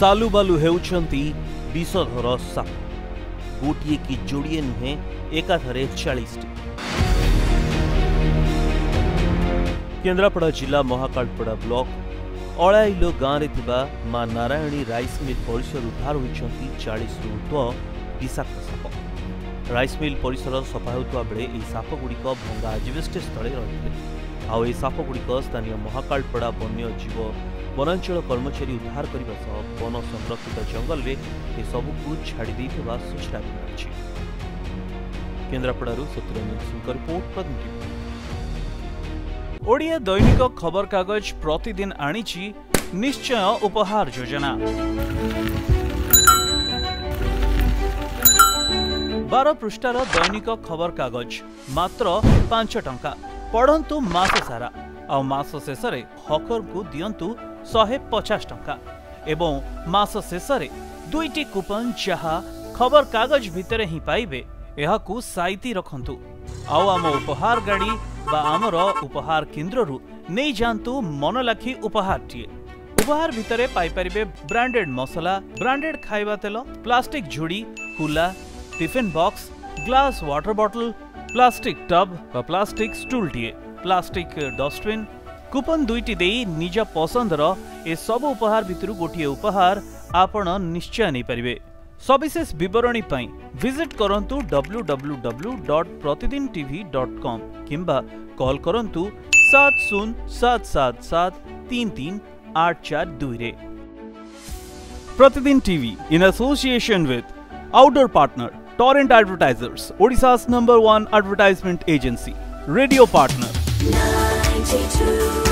सालुबालु हेउछंती विषधर साप गोटे कि जोड़े नुहे एकाथरे 40 टी। केन्द्रापड़ा जिला महाकालपड़ा ब्लॉक अलाइलो गाँव में मां नारायणी राइस मिल परिसर उद्धार होती 40 रु ऊर्ध्व विषाक्त साप। राइस मिल परिसर सफा होता बेले यह सापगुड़िक भंगा आजबेस्टस तले रही आउ सापगुड़िक स्थानीय महाकालपड़ा वन्यजीव वनांचल कर्मचारी उद्धार करने वन संरक्षित जंगल में यह सबू छाड़ी सूचना मिली। केन्द्रापड़ा सत्यरंजन सिंह रिपोर्ट प्रतिनिधि। ओडिया दैनिक खबर कागज प्रतिदिन आनिछि निश्चय उपहार योजना। 12 पृष्ठार दैनिक खबर कागज मात्र 5 टंका पढ़ंतु मास सारा आ मास शेष हकर को दियंतु 150 टंका एवं मास शेष 2टी कूपन जहा खबर कागज भितर ही पाइबे एहाकू साइती रखंतु आउ आम उपहार गाड़ी बा आमर उपहार केन्द्र रु नहीं जानतु मन लाखी उपहार टीए। उपहार भितरे पाई परिबे ब्रांडेड मसला, ब्रांडेड खाइबा तेल, प्लास्टिक झुड़ी, कुला, tiffin box, glass water bottle, plastic tub बा प्लास्टिक स्टूल टीए, प्लास्टिक डस्टबिन। कूपन 2टी देई निज पसंदर ए सब उपहार भितरु गोटिए उपहार आपण निश्चय नहीं परिबे। सविशेष विवरणी पाई विजिट करंतु www.pratidintv.com किंबा कॉल करंतु 7077733842 रे। Pratidin TV in association with outdoor partner torrent advertisers, Odisha's #1 advertisement agency, radio partner 92